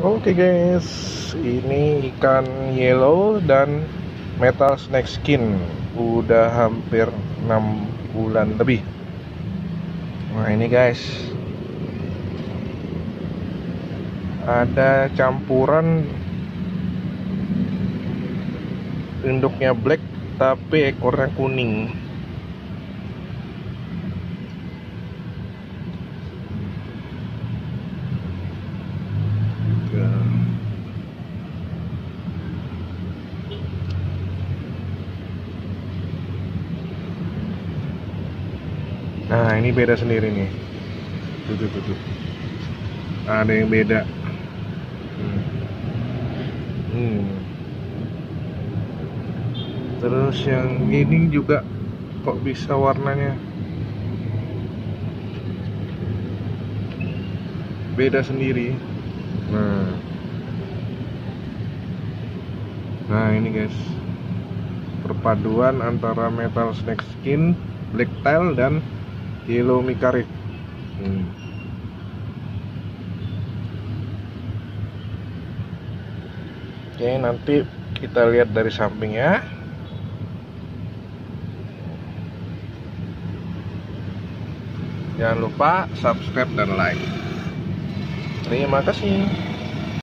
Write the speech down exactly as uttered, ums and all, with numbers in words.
Oke guys, ini ikan yellow dan metal snake skin udah hampir enam bulan lebih. Nah ini guys, ada campuran induknya black tapi ekornya kuning. Nah ini beda sendiri nih. Tuh, tuh, tuh, tuh. Ada yang beda. Hmm. Hmm. Terus yang ini juga kok bisa warnanya beda sendiri. Nah, nah ini guys, perpaduan antara metal snake skin, black tail dan yellow micarid. Hmm. Oke, nanti kita lihat dari samping ya. Jangan lupa subscribe dan like. Terima kasih.